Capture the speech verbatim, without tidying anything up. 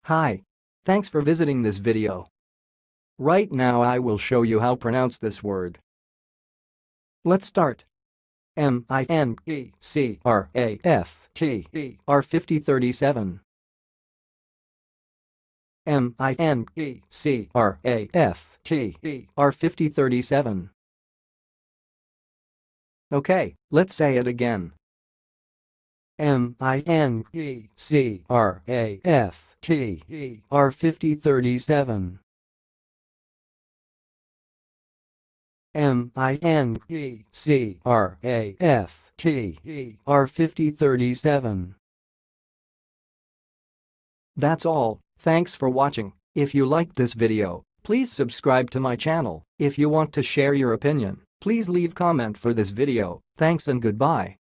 Hi. Thanks for visiting this video. Right now I will show you how to pronounce this word. Let's start. M I N E C R A F T E R fifty thirty-seven. M I N E C R A F T E R fifty thirty-seven. Okay, let's say it again. M I N E C R A F T E R fifty thirty-seven. M I N E C R A F T E R fifty thirty-seven. That's all. Thanks for watching. If you liked this video, please subscribe to my channel. If you want to share your opinion, please leave comment for this video. Thanks and goodbye.